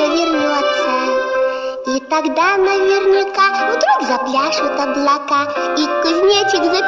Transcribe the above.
вернется. И тогда наверняка вдруг запляшут облака, и кузнечик